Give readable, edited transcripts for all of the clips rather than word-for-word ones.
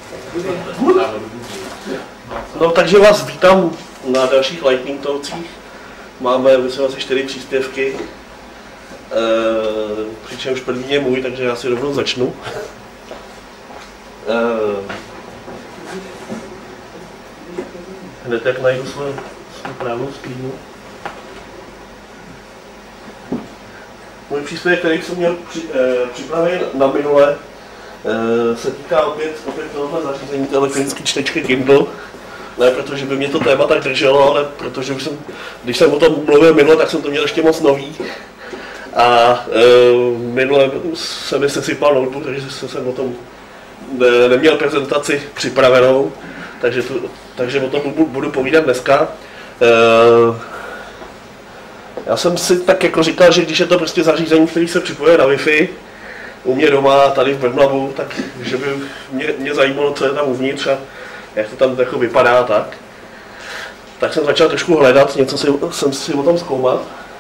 No, takže vás vítám na dalších Lightning Talkcích. Máme, myslím, asi 4 příspěvky, přičemž první je můj, takže já si rovnou začnu. Hned jak najdu svou právou sklínu. Můj příspěvek, který jsem měl připraven na minule, se týká opět tohoto zařízení, té elektronické čtečky Kindle. Ne protože by mě to téma tak drželo, ale protože už když jsem o tom mluvil minule, tak jsem to měl ještě moc nový. A minule se mi sesypal notebook, takže jsem o tom neměl prezentaci připravenou, takže o tom budu povídat dneska. Já jsem si tak jako říkal, že když je to prostě zařízení, který se připojuje na Wi-Fi, u mě doma, tady v Brnlavu, tak že by mě zajímalo, co je tam uvnitř a jak to tam jako vypadá, tak jsem začal trošku hledat, něco jsem si o tom zkoumat.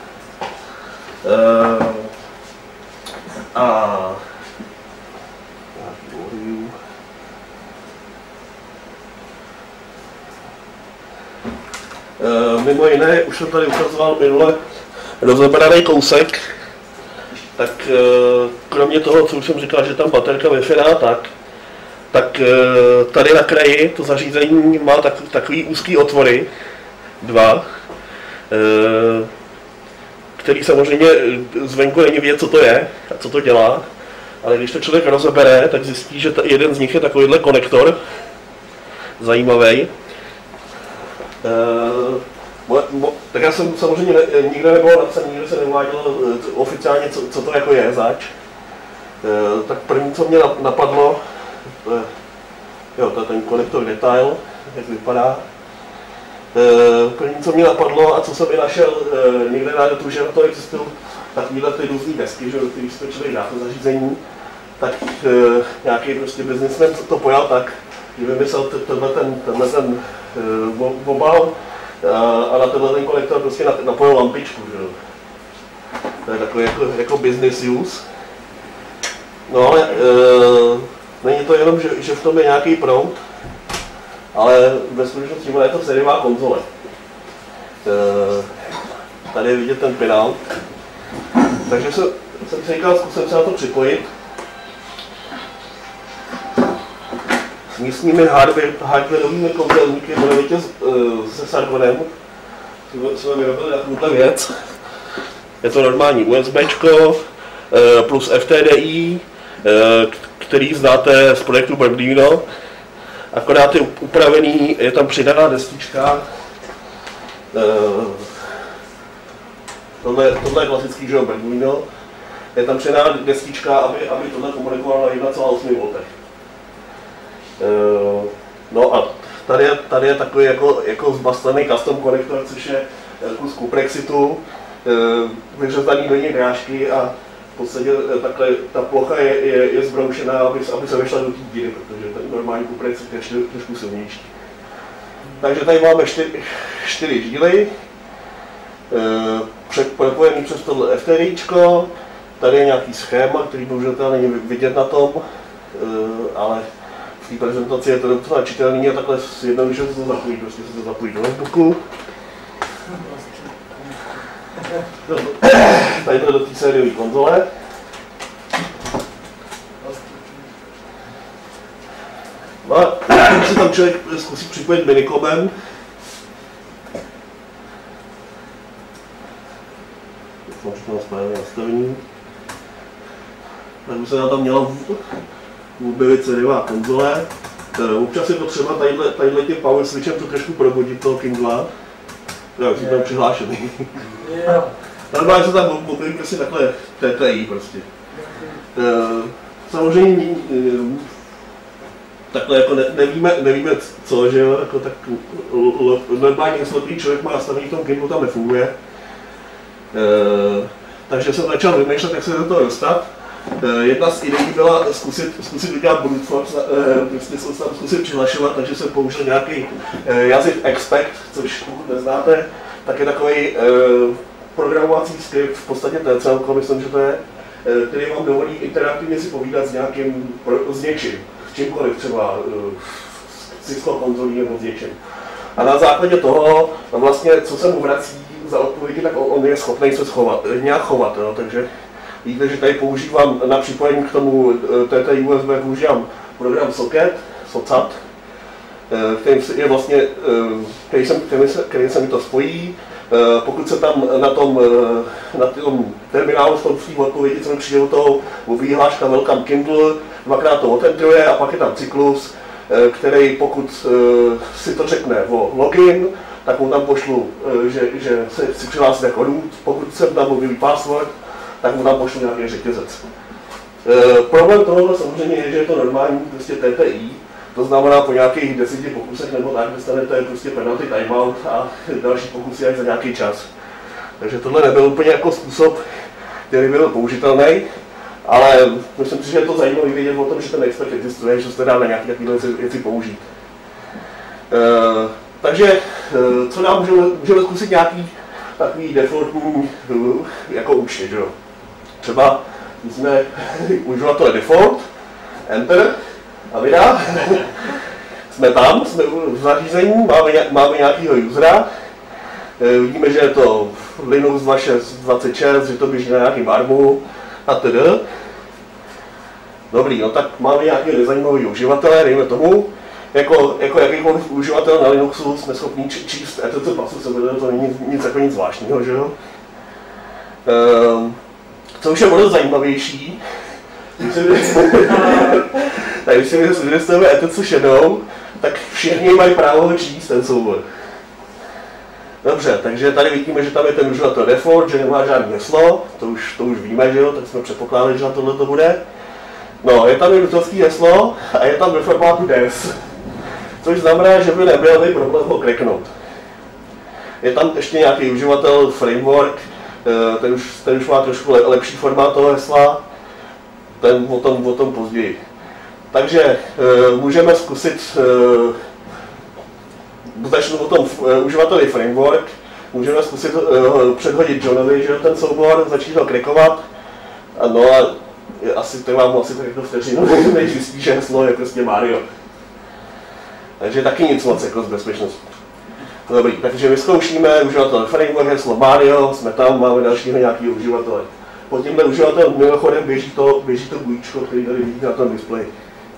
Mimo jiné, už jsem tady ukazoval minule rozeberaný kousek, tak kromě toho, co už jsem říkal, že tam baterka Wi-Fi dá, tak tady na kraji to zařízení má takový úzký otvory, 2, který samozřejmě zvenku není vidět, co to je a co to dělá, ale když to člověk rozebere, tak zjistí, že jeden z nich je takovýhle konektor, zajímavý. Tak já jsem samozřejmě nikde nebylo napsaný, nikde se neuvádělo oficiálně, co to jako je zač. Tak první, co mě napadlo, jo, to je ten konektor detail, jak vypadá. První, co mě napadlo a co jsem i našel někde na netu, že na to existují takovýhle ty různý desky, že, do kterých se člověk dá to zařízení, tak nějaký prostě businessman to pojal tak, že vymyslel tenhle ten obal a na tenhle ten konektor prostě napojil lampičku, že jo. To je takový jako business use. No ale není to jenom, že v tom je nějaký proud, ale ve skutečnosti je to sériová konzole. Tady je vidět ten pinál. Takže jsem si říkal, zkusím se na to připojit. S místními hardwareovými kouzelníky, jmenovitě se Sargonem, jsme vyrobili takovouhle věc. Je to normální USBčko plus FTDI, který znáte z projektu Arduino. Akorát je upravený, je tam přidaná destička. Tohle je klasický, že Arduino. Je tam přidaná destička, aby tohle komunikovalo na 1,8 V. No a tady je takový jako zbastlený custom konektor, což je kus Cuprexitu, vyřezaný do něj drážky a v podstatě takhle ta plocha je zbroušená, aby se vešla do té díry, protože ten normální Cuprexit je trošku silnější. Takže tady máme 4 díly, propojený přes tohle FTDIčko, tady je nějaký schéma, který bohužel není vidět na tom, ale v té prezentaci je to docela čitelný a takhle jednoduše se to zapojí, prostě se to zapojí do notebooku. Tady to do té sériové konzole. No a když se tam člověk zkusí připojit minikobem, možná správně nastavení, tak by se tam měla objevit sériová konzole. Občas je potřeba tadyhle tím power switchem to trošku probudit toho Kindla. Jo, jsem tam přihlášený. Normálně se tam objeví prostě takhle TTI prostě. Samozřejmě takhle jako nevíme co, že jo, jako tak normálně slepý člověk má nastavený v tom Kindlu, tam nefunguje. Takže jsem začal vymýšlet, jak se do toho dostat. Jedna z ideí byla zkusit udělat brute force, prostě jsem se tam zkusit přihlašovat, takže jsem použil nějaký jazyk Expect, což pokud neznáte, tak je takový programovací skript, v podstatě TCL, myslím, že to je, který vám dovolí interaktivně si povídat s něčím. čímkoliv, třeba s Cisco konzolí nebo s něčím. A na základě toho, vlastně, co se mu vrací za odpovědi, tak on je schopný se nějak chovat. Jo? Takže víte, že tady používám na připojení k tomu TTI USB používám program Socket, který se mi to spojí. Pokud se tam na tom terminálu s tou odpovědi, co mi přijde do toho výhláška Welcome Kindle, dvakrát to otentuje a pak je tam cyklus, který pokud si to řekne o login, tak mu tam pošlu, že se si přihlásí jako root, pokud jsem tam mobilní password, tak mu tam pošlu nějaký řetězec. Problém tohohle samozřejmě je, že je to normální prostě TTI, to znamená po nějakých 10 pokusech nebo tak dostanete prostě penalty timeout a další pokusy až za nějaký čas. Takže tohle nebyl úplně jako způsob, který byl použitelný, ale myslím si, že je to zajímavé vědět o tom, že ten expert existuje, že se dá na nějaké takové věci použít. Takže co nám můžeme zkusit nějaký takový defaultní jako účet, že jo? Třeba jsme uživatele default, enter a vydá. Jsme tam, jsme v zařízení, máme nějakého usera, vidíme, že je to Linux 26, že to běží na nějakým armu a tedy. Dobrý, no tak máme nějakého nezajímavého uživatele, dejme tomu. Jako jakýkoliv uživatel na Linuxu jsme schopni číst etc pasu, to není nic zvláštního, že jo? Co už je moc zajímavější, když si vystavíme etc shadow, tak všichni mají právo ho číst ten soubor. Dobře, takže tady vidíme, že tam je ten uživatel default, že nemá žádný heslo, to už víme, že jo, tak jsme předpokládali, že na tohle to bude. No, je tam i rutovský heslo a je tam ve formátu DES, což znamená, že by nebyl problém ho kreknout. Je tam ještě nějaký uživatel framework, ten už má trošku lepší formát toho hesla, ten o tom později. Takže můžeme zkusit, začnu o tom uživateli framework, můžeme zkusit předhodit Johnovi, že ten soubor, začít ho krekovat. No a asi to mám asi tak jako vteřinu, než zjistí, že heslo je prostě Mario. Takže taky nic moc jako z bezpečnosti. Dobrý, takže vyzkoušíme uživatel framework, heslo Mario, jsme tam, máme dalšího nějakého uživatele. Pod tímhle uživatelem mimochodem běží to bujíčko, který tady vidíte na tom displeji.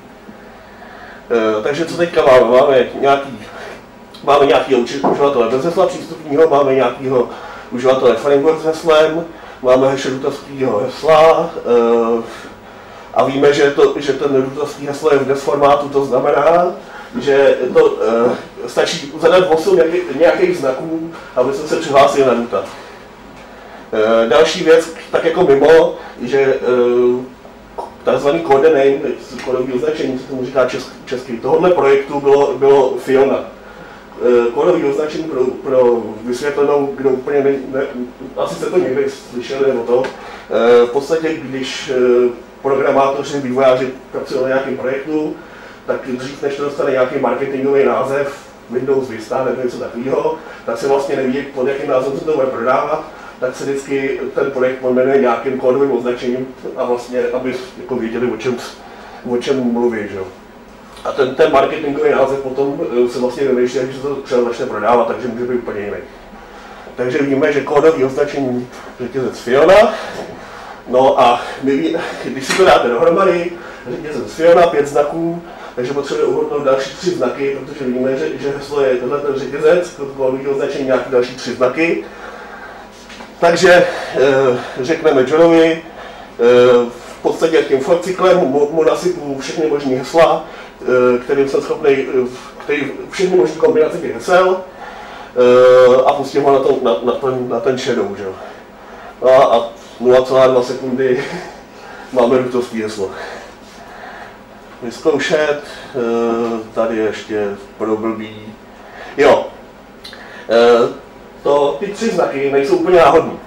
Takže co teďka máme? Máme nějakého uživatele bez hesla přístupního, máme nějakého uživatele framework s heslem, máme hash rootovského hesla a víme, že ten rootovský heslo je v DES formátu, to znamená, že to stačí zadat 8 nějakých znaků, aby se přihlásil na roota. Další věc, tak jako mimo, že takzvaný code name, kódový označení, co tomu říká česky, tohohle projektu bylo Fiona. Kódový označení pro vysvětlenou, kdo úplně asi jste to někdy slyšeli nebo to. V podstatě, když programátoři, vývojáři pracují na nějakém projektu, tak dřív než to dostane nějaký marketingový název, Windows Vista nebo něco takového, tak se vlastně neví, pod jakým názvem se to bude prodávat, tak se vždycky ten projekt pojmenuje nějakým kódovým označením a vlastně, aby jako věděli, o čem mluví. Že? A ten marketingový název potom se vlastně vymýšlí, když se to třeba začne prodávat, takže může být úplně jiný. Takže víme, že kódový označení řetězec Fiona, no a když si to dáte dohromady, řetězec Fiona, 5 znaků, takže potřebujeme uhodnout další 3 znaky, protože vidíme, že heslo je tenhle ten řetězec, kódový označení nějaký další 3 znaky. Takže řekneme Johnovi, v podstatě tím for cyklem mu nasypu všechny možné hesla, kterým jsem schopný, všechny možné kombinace těch hesel a pustím ho na ten shadow. Že? No a 0,2 sekundy máme rootovský heslo. Vyzkoušet, tady ještě pro blbý. Jo. Ty 3 znaky nejsou úplně náhodný.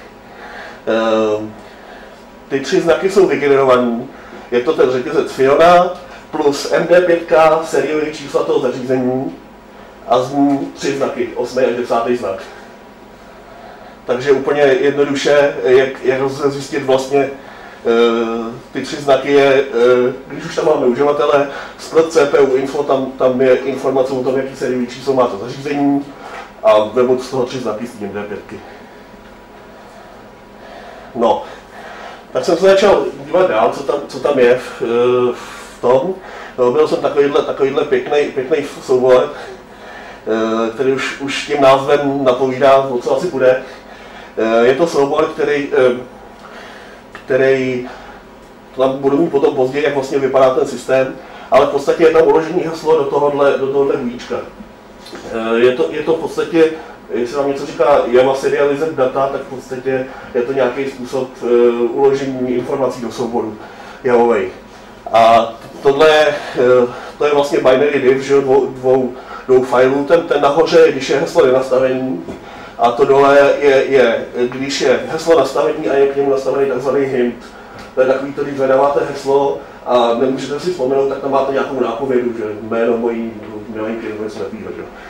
Ty 3 znaky jsou vygenerovaný. Je to ten řetězec Fiona plus MD5 sériové čísla toho zařízení a z ní 3 znaky, 8. až 10. znak. Takže úplně jednoduše, jak zjistit vlastně, ty 3 znaky je, když už tam máme uživatele, split CPU info, tam je informace o tom, jaký sériový číslo má to zařízení a vemu z toho 3 znaky s tím D5. No, tak jsem se začal dívat dál, co tam je v tom. No, byl jsem takovýhle pěkný soubor, který už tím názvem napovídá, o co asi bude. Je to soubor, který tam budu mít potom později, jak vlastně vypadá ten systém, ale v podstatě je tam uložený heslo do tohohle bujíčka. Je to v podstatě, jestli vám něco říká Java serialized data, tak v podstatě je to nějaký způsob uložení informací do souboru javovej. A to je vlastně binary div, že dvou filů. Ten nahoře, když je heslo nenastavený, a to dole je když je heslo nastavený a je k němu nastavený tzv. Hint. To je takový, když vydáváte heslo a nemůžete si vzpomenout, tak tam máte nějakou nápovědu, že jméno mojí milenky nebo něco takového.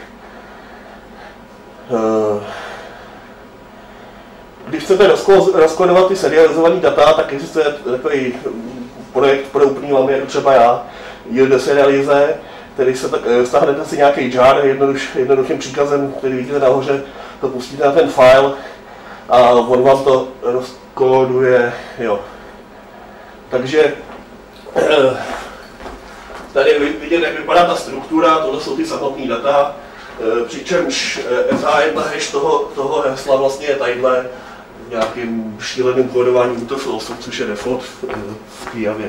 Když chcete rozkodovat ty serializované data, tak existuje takový projekt pro úplný lamy, jako třeba já, yield serialize, který se stáhnete si nějaký jar jednoduchým příkazem, který vidíte nahoře, to pustíte na ten file a on vám to rozkóduje, jo. Takže tady vidět, jak vypadá ta struktura, tohle jsou ty samotné data, přičemž SH1 hash toho hesla vlastně je tadyhle nějakým šíleným kódováním UTF-8, což je default v té Javě.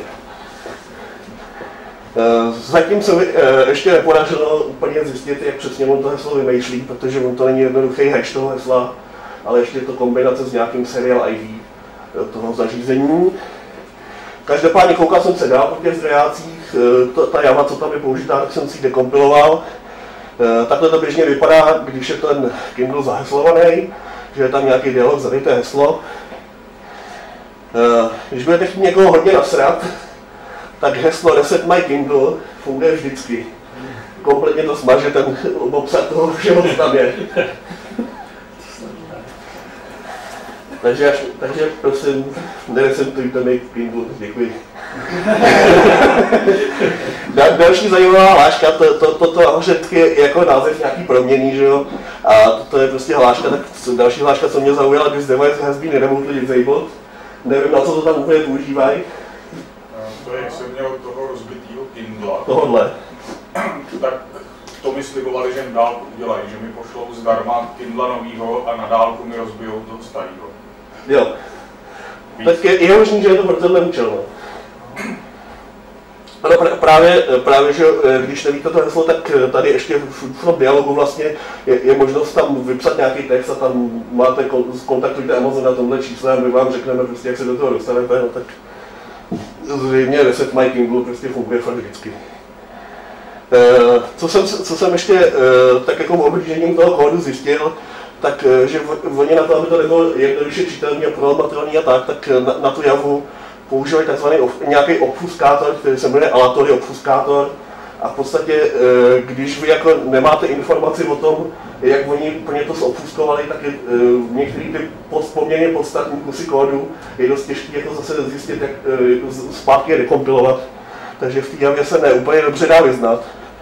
Zatím se ještě nepodařilo úplně zjistit, jak přesně on to heslo vymýšlí, protože on to není jednoduchý hash toho hesla, ale ještě je to kombinace s nějakým serial ID toho zařízení. Každopádně koukal jsem se dál po těch zdrojácích, ta Java, co tam je použitá, tak jsem si ji dekompiloval. Takhle to běžně vypadá, když je ten Kindle zaheslovaný, že je tam nějaký dialog, zadejte heslo. Když budete chtít někoho hodně nasrat, tak heslo Reset My Kindle funguje vždycky. Kompletně to smaže ten obsah toho všeho, co tam je. Takže prosím, neresetujte mi Kindle, děkuji. Další zajímavá hláška, toto nahoře je jako název nějaký proměnný, že jo? A to je prostě hláška, tak další hláška, co mě zaujala, this device has been remotely disabled. Nevím, na co to tam úplně používají. To je, jak jsem měl toho rozbitýho Kindla. Tohodle. Tak to mi slibovali, že jim dálku udělají, že mi pošlou zdarma Kindla novýho a na dálku mi rozbijou toho starého. Jo. Tak je možný, že je to pro tenhle účel. No, právě, že když nevíte to heslo, tak tady ještě v tom dialogu vlastně je možnost tam vypsat nějaký text a tam máte, kontaktujte Amazon na tomhle čísle a my vám řekneme prostě, jak se do toho dostanete, no tak zřejmě Reset My Kindle prostě funguje fakt vždycky. Co jsem ještě tak jako oblížením toho kódu zjistil, tak že oni na to, aby to nebylo jednoduše čitelný a programovatelný a tak na tu Javu používají takzvaný nějaký obfuskátor, který se jmenuje Alatory obfuskátor. A v podstatě, když vy jako nemáte informaci o tom, jak oni úplně to zobfuskovali, tak je některý ty poměrně podstatní kusy kódu je dost těžké jako zase zjistit, jak zpátky je dekompilovat. Takže v té Javě se ne úplně dobře dá vyznat.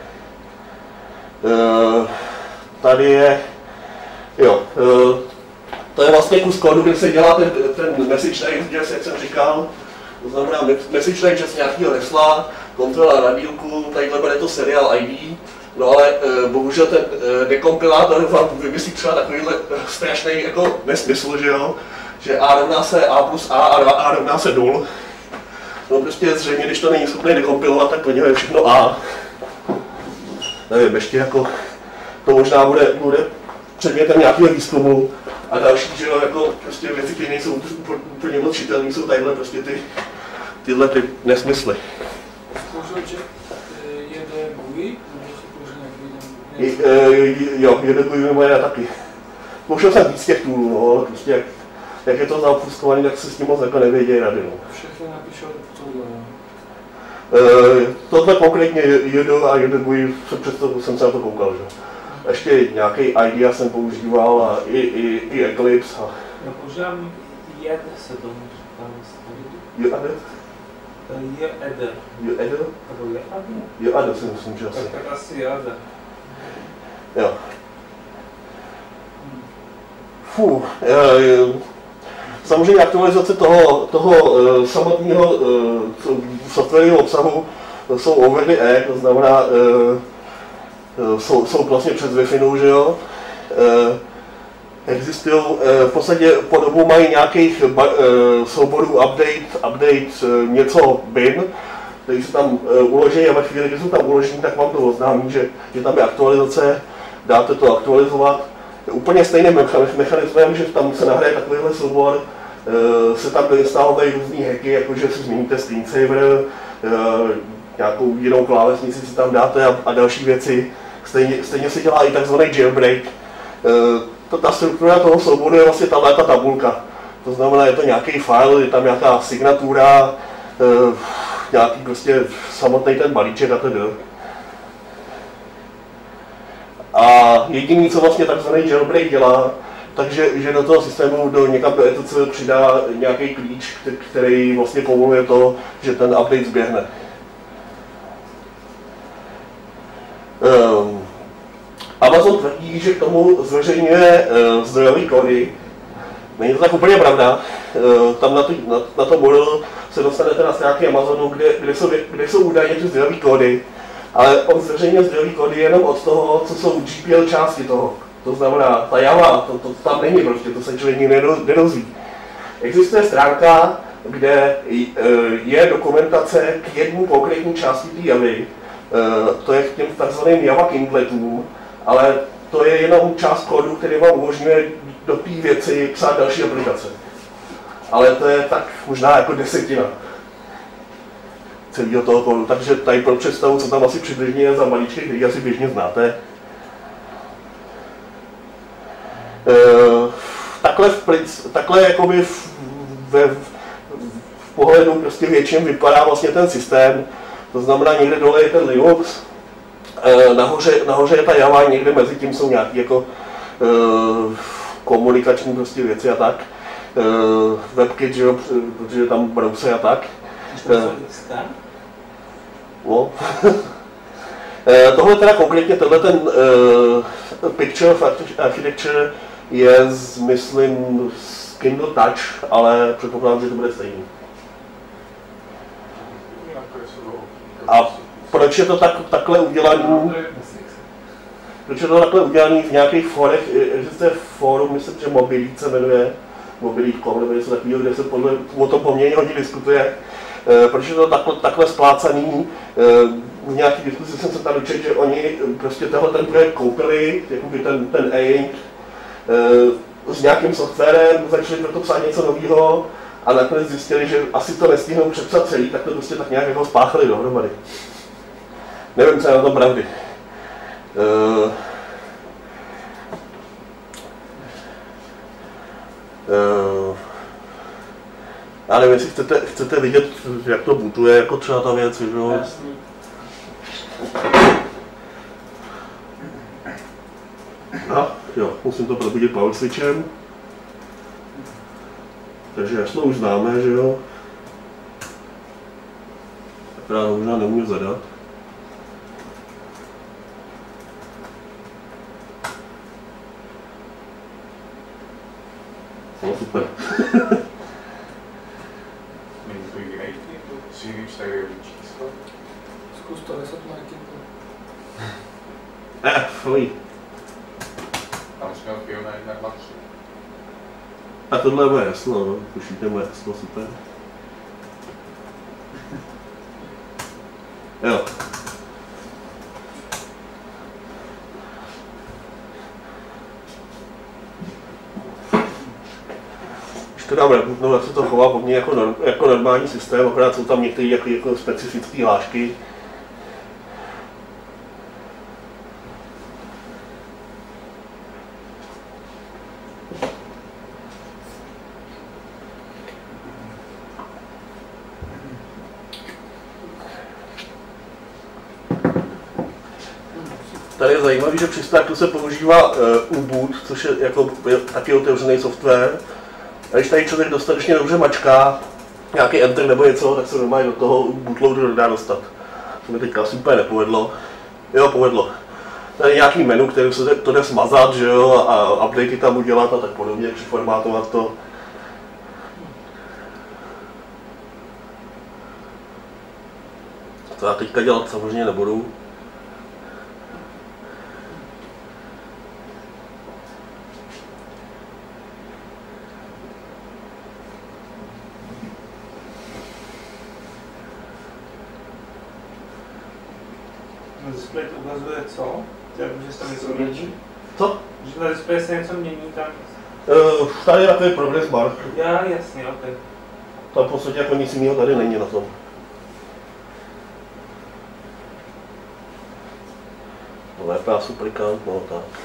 Tady je, jo, to je vlastně kus kódu, kde se dělá ten message digest, jak jsem říkal. To znamená message digest nějakého hesla, kontrola na dílku, tadyhle bude to serial ID. No ale bohužel ten dekompilátor vám vymyslí třeba takovýhle strašný jako nesmysl, že jo? Že A rovná se A plus A a A rovná se 0. No prostě zřejmě, když to není schopný dekompilovat, tak pro něho je všechno A. Nevím, ještě jako to možná bude předmětem nějakého výzkumu. A další, že jo, jako prostě věci, které nejsou úplně moc čitelné, jsou tadyhle prostě tyhle ty nesmysly. Jo, jede GUI moje taky. Použil jsem víc těch toolů, no, ale prostě jak je to zaobfuskovaný, tak se s tím moc jako nevědějí rady. No. Všechno napíšou tohle. Tohle konkrétně jedu a jede GUI, přesto jsem se na to koukal, že? Ještě nějaký IDEA jsem používal a i Eclipse. Já používám JED se tomu říká. Joade? Ten je Eder. Joade? Nebo je Eder? Joade si myslím, že asi. Tak asi je Eder. Jo. Samozřejmě aktualizace toho samotného softwarového obsahu jsou over the air, to znamená, jsou vlastně přes Wi-Fi, že jo. Existují, v podstatě po dobu mají nějakých souborů update něco bin, který se tam uloží a ve chvíli, kdy jsou tam uložení, tak vám to oznámí, že tam je aktualizace, dáte to aktualizovat. Úplně stejným mechanismem, že tam se nahraje takovýhle soubor, se tam doinstalovají různý hacky, jakože si změníte screensaver, nějakou jinou klávesnici si tam dáte a další věci. Stejně se dělá i takzvaný jailbreak. Ta struktura toho souboru je vlastně ta tabulka. To znamená, je to nějaký file, je tam nějaká signatura, nějaký prostě samotný ten balíček a tedy. A jediný, co vlastně takzvaný jailbreak dělá, takže do toho systému někam do etc. přidá nějaký klíč, který vlastně povoluje to, že ten update zběhne. Amazon tvrdí, že k tomu zveřejňuje zdrojové kódy. Není to tak úplně pravda. Tam na to modelu se dostanete na stránky Amazonu, kde jsou údajně ty zdrojové kódy. Ale on zveřejňuje zdrojové kódy jenom od toho, co jsou GPL části toho. To znamená, ta Java, to tam není prostě, to se člověk nikdy nedozví. Existuje stránka, kde je dokumentace k jedné konkrétní části té Javy. To je k těm takzvaným Java Kindletům, ale to je jenom část kódu, který vám umožňuje do té věci psát další aplikace. Ale to je tak možná jako desetina celého toho kódu, takže tady pro představu, co tam asi přibližně je za balíčky, který asi běžně znáte. Takhle jakoby v pohledu prostě větším vypadá vlastně ten systém. To znamená, někde dole je ten Linux, nahoře je ta Java, někde mezi tím jsou nějaké jako komunikační prostě věci a tak. WebKit, že jo, protože tam browser a tak. No. Tohle teda konkrétně, tenhle ten Picture of Architecture je myslím z Kindle Touch, ale předpokládám, že to bude stejný. A proč je to takhle udělaný? Proč je to takhle udělaný v nějakých fórech? Existuje fórum, myslím, že Mobility se jmenuje, Mobility.com nebo něco takového, kde se o tom poměrně hodně diskutuje. Proč je to takhle splácaný? V nějaké diskusi jsem se tam dočetl, že oni prostě ten projekt koupili, jakoby ten A-Ink, s nějakým softwarem, začali pro to psát něco nového a nakonec zjistili, že asi to nestihnou přepsat celý, tak to prostě tak nějak jako spáchali dohromady. Nevím, co je na tom pravdy. Já nevím, jestli chcete vidět, jak to bootuje, jako třeba ta věc, že jo? A jo, musím to probudit power switchem. Takže jasno už známe, že jo? Akorát možná nemůžu zadat. No super. Není to jiný si jiným seriový číslo? Zkus to, jestli to má Kindle. Fuj. Tam jsme měl film na 1, 2, 3. A tohle bude jasno, no. Pušíte moje jasno, super. Jo. Když to dám rebootnout, tak se to chová po mně jako normální systém, akorát jsou tam některé jako specifické hlášky. Tady je zajímavé, že při startu se používá U-Boot, což je jako taky otevřený software. A když tady člověk dostatečně dobře mačká, nějaký enter nebo něco, tak se normálně do toho bootloaderu dá dostat. To mi teďka asi úplně nepovedlo. Jo, povedlo. Tady je nějaký menu, který se to jde smazat, že jo, a updatey tam udělat a tak podobně, přeformátovat to. To já teďka dělat samozřejmě nebudu. Na displeji to ukazuje co? Že se tam něco mění? Co? Že na displeji se něco mění tam? Tady je takový progress bar. Já, jasně, ok. Tam v podstatě jako nic jiného tady není na tom. VPA suplikant, no tak.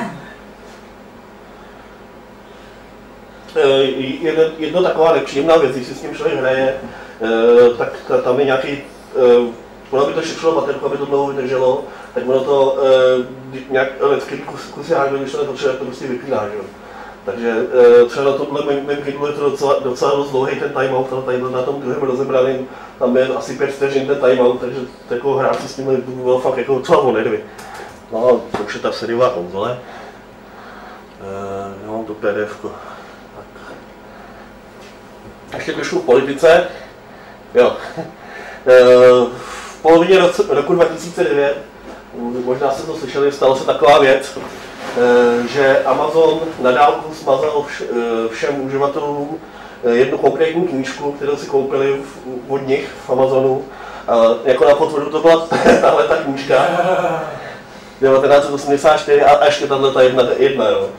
Jedna taková nepříjemná věc, když si s tím člověk hraje, tak tam je nějaký, ono by to šetřilo baterku, aby to dlouho vydrželo, tak ono to nějak lecký kusy hardware, když to nepotřebuje, to prostě vypíná, že jo. Takže třeba na tomhle mém Kindlu je to docela dost dlouhý ten timeout, ale tady na tom druhém rozebraném, tam je asi 5 vteřin ten timeout, takže jako hrát si s tímhle bylo fakt jako docela o nervy. No, to už je ta sériová konzole. Já mám to PDF-ko. Ještě trošku v politice. Jo. V polovině roku 2009, možná jste to slyšeli, stala se taková věc, že Amazon na dálku smazal všem uživatelům jednu konkrétní knížku, kterou si koupili od nich v Amazonu. Jako na potvrdu to byla tahle ta knížka. 1984 a ještě tato jedna. Jo.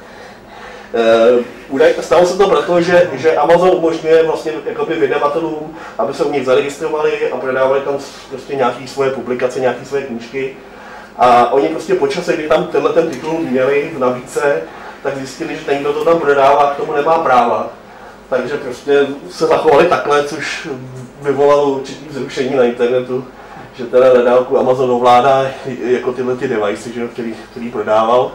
Stalo se to proto, že Amazon umožňuje vlastně jakoby vydavatelům, aby se u nich zaregistrovali a prodávali tam prostě nějaké svoje publikace, nějaké svoje knížky. A oni prostě po čase, kdy tam tenhle ten titul měli v nabídce, tak zjistili, že ten, kdo to tam prodává, k tomu nemá práva. Takže prostě se zachovali takhle, což vyvolalo určitý vzrušení na internetu, že teda na dálku Amazon ovládá jako tyhle ty device, že, který prodával.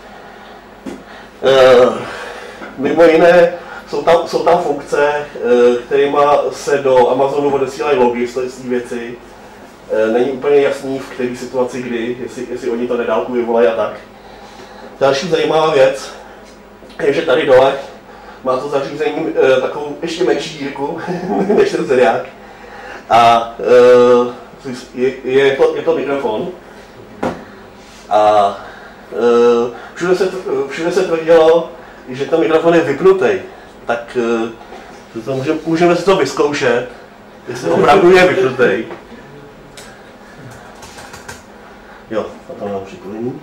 Mimo jiné jsou tam funkce, kterými se do Amazonu odesílají logy z té věci. Není úplně jasný, v které situaci kdy, jestli oni to na dálku vyvolají a tak. Další zajímavá věc je, že tady dole má to zařízení takovou ještě menší dírku než ten seriák. A je to mikrofon. A všude se tvrdilo, že ten mikrofon je vypnutý. Tak můžeme si to vyzkoušet, jestli opravdu je vypnutý. Jo, a tam mám připojení.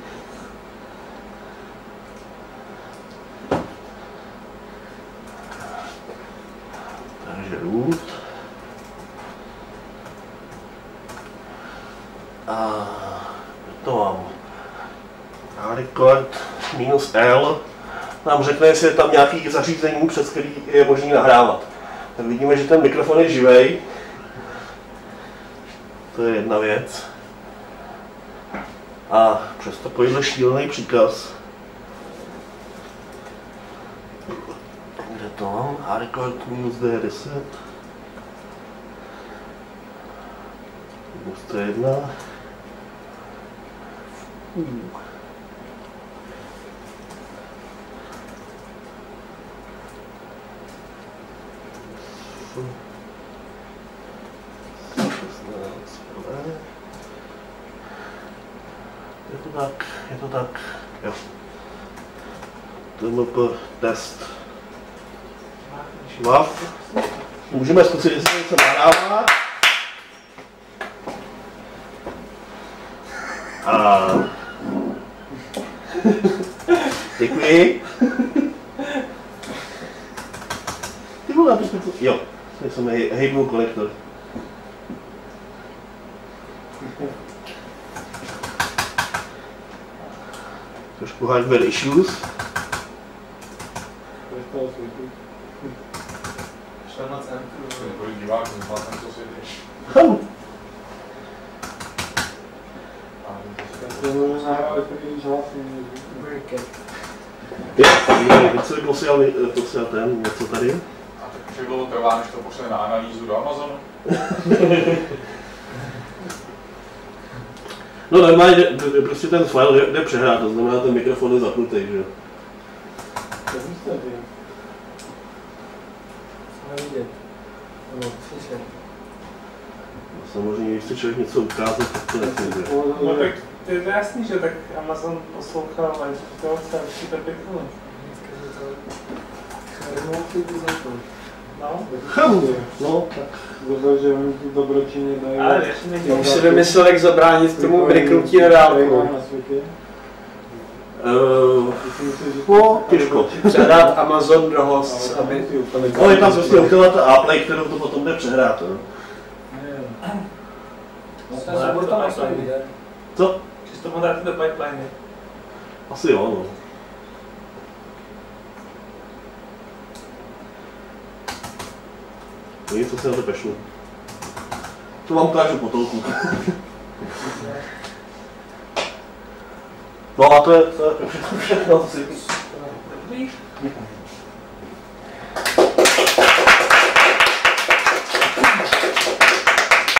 Takže root. A to mám record -L. Nám řekne, jestli je tam nějaký zařízení, přes který je možné nahrávat. Tak vidíme, že ten mikrofon je živej. To je jedna věc. A přes takovýhle šílený příkaz. Kde to mám? Record -D10. -1. Je to tak, jo. TMP test. MAF. Můžeme zkusit, jestli něco nahrává. A... Děkuji. Ty vole, abys mi to... Jo, to jsem hejbnul konektor. Trošku hardware issues. Několik diváků, jsem co svědíš. Teď jsem posílal ten něco tady. že dlouho trvá, než to pošle na analýzu do Amazonu? No normálně prostě ten file jde přehrát, to znamená ten mikrofon je zapnutý, že jo. To víte, vy. Co vidět? No, slyšet. No, samozřejmě, když chce člověk něco ukázat, tak to nefunguje. No tak to je jasný, že tak Amazon poslouchal to určitě pěkně. No, tak. Dobře, že oni tu dobročinně dají. Ale ještě není. Já už si vymyslel, jak zabránit tomu vyknutí na dálku. Na světě. Těžko. Předat Amazon do host, aby... No, je tam prostě udělat ta Apple, kterou to potom jde přehrát, no. Co? Čisto mu dáte do pipeline. Asi jo, no. To nic, co si na to pešnu. To vám ukážu po tolku. No a to je všechno, co si... Dobrý.